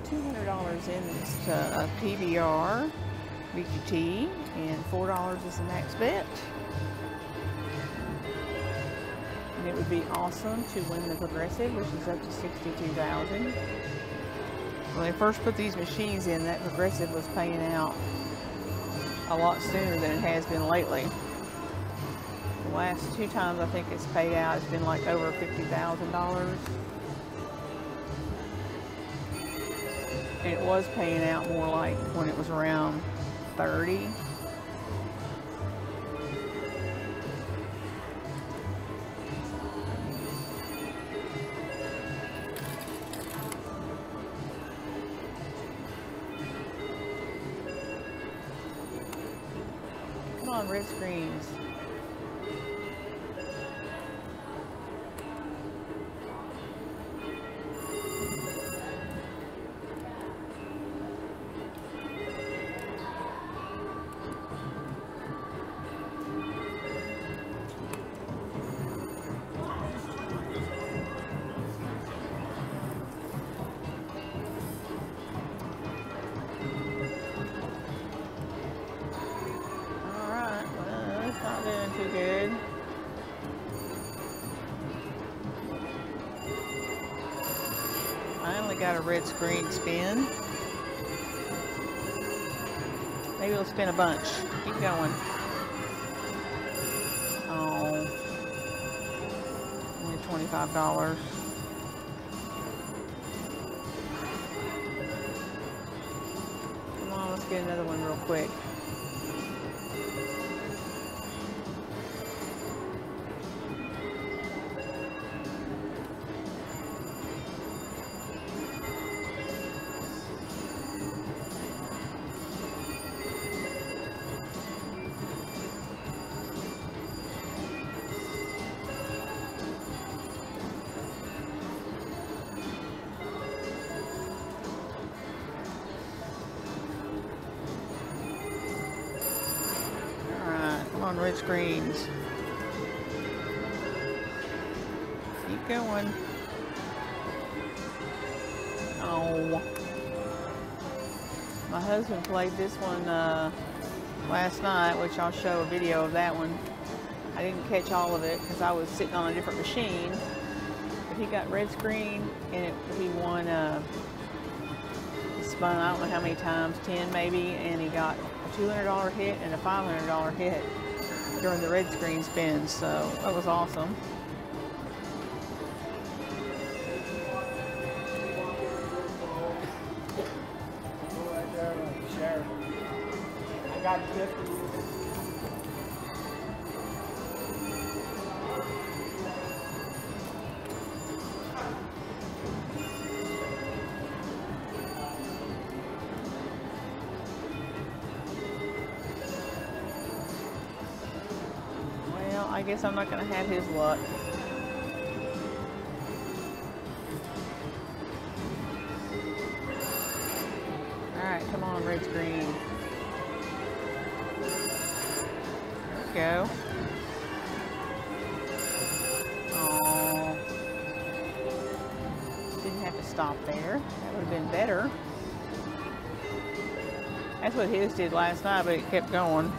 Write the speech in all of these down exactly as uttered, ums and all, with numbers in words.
two hundred dollars in is to a P B R, V G T, and four dollars is the max bet. And it would be awesome to win the progressive, which is up to sixty-two thousand dollars. When they first put these machines in, that progressive was paying out a lot sooner than it has been lately. The last two times I think it's paid out, it's been like over fifty thousand dollars. And it was paying out more like when it was around thirty. Come on, red screens. Doing too good. Finally got a red screen spin. Maybe it'll spin a bunch. Keep going. Oh, only twenty-five dollars. Come on, let's get another one real quick. On red screens. Keep going. Oh. My husband played this one uh, last night, which I'll show a video of that one. I didn't catch all of it because I was sitting on a different machine. But he got red screen and it, he won, uh, he spun I don't know how many times, ten maybe, and he got a two hundred dollar hit and a five hundred dollar hit during the red screen spins, so that was awesome. I got a gift for you. I guess I'm not going to have his luck. Alright, come on, red screen. There we go. Oh, didn't have to stop there. That would have been better. That's what his did last night, but it kept going.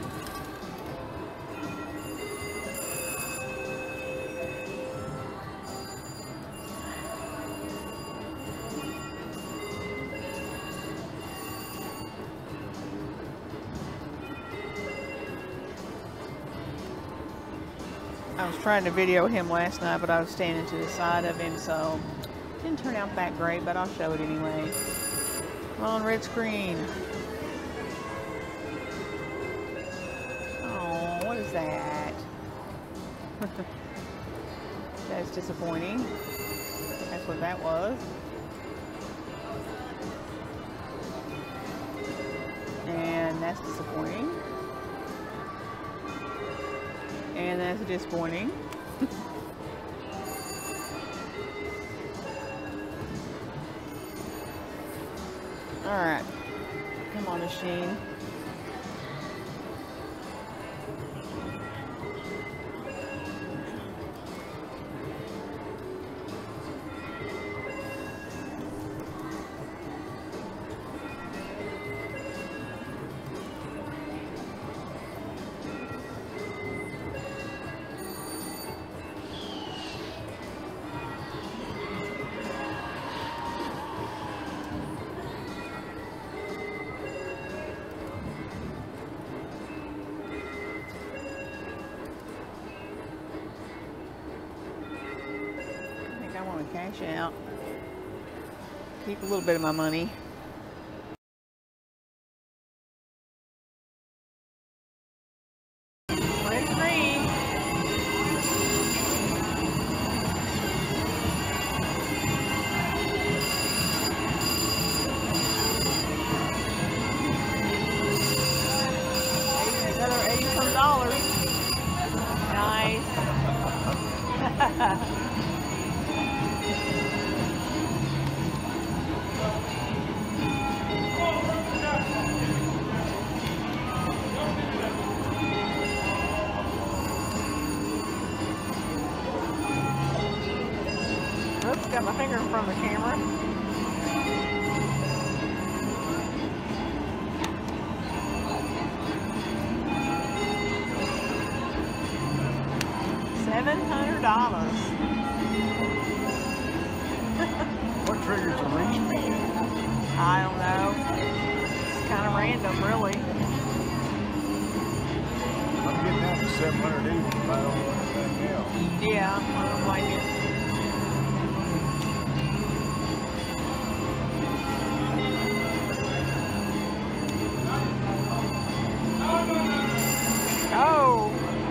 I was trying to video him last night, but I was standing to the side of him, so it didn't turn out that great, but I'll show it anyway. Come on, red screen. Oh, what is that? That's disappointing. That's what that was. And that's disappointing. And that's disappointing. Alright. Come on, machine. I want to cash out. Keep a little bit of my money. Red green. Another eighty some dollars. Nice. Oops, got my finger in front of the camera. Seven hundred dollars. What triggers a reach me? I don't know. It's kind of random, really. I'm getting out to seven hundred even if I don't want anything else. Yeah, I don't like it. Oh!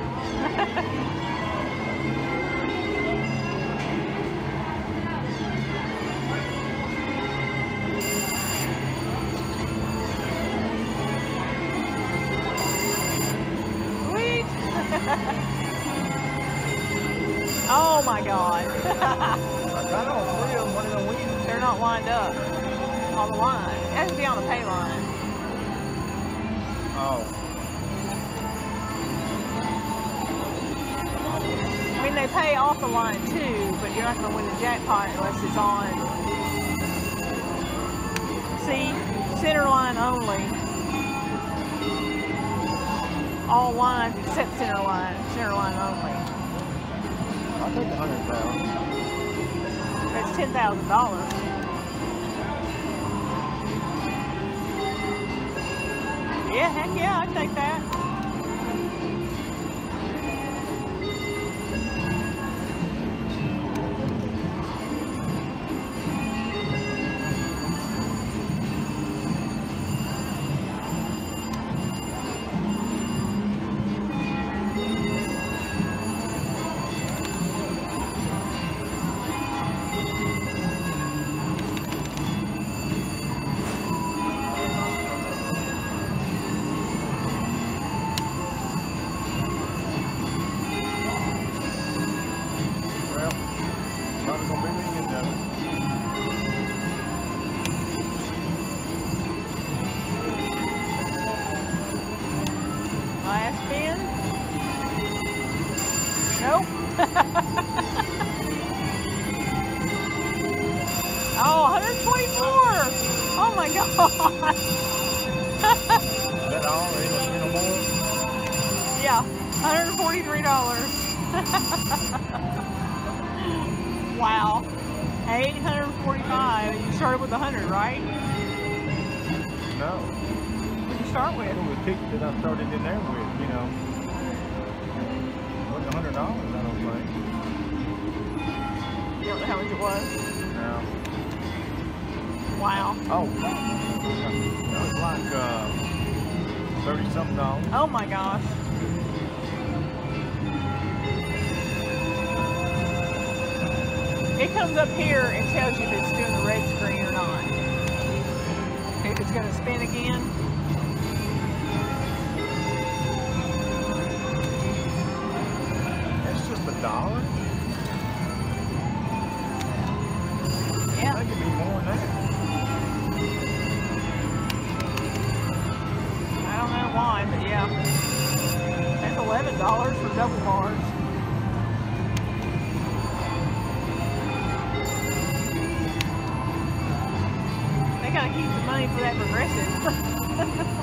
Sweet! Oh my God! I got all three of them. What are we doing? They're not lined up on the line. It has to be on the pay line. Oh. I mean, they pay off the line too, but you're not going to win the jackpot unless it's on. See, center line only. All lines except center line. Center line only. I'll take a hundred thousand. That's ten thousand dollars. Yeah, heck yeah, I'd take that. Last spin? Nope. Oh, one hundred twenty-four! Oh my God! Is that all? Ain't no more? Yeah, one hundred forty-three dollars. Wow. eight hundred forty-five. You started with one hundred, right? No. What did you start with? It was the ticket that I started in there with, you know. Wasn't a hundred dollars, I don't think. You don't know how much it was? No. Wow. Oh. That was like uh, thirty something dollars. Oh my gosh. It comes up here and tells you if it's doing the red screen or not. If it's going to spin again. That's just a dollar? Yeah. I think it'd be more than that. I don't know why, but yeah. That's eleven dollars for double bars. They gotta keep the money for that progressive.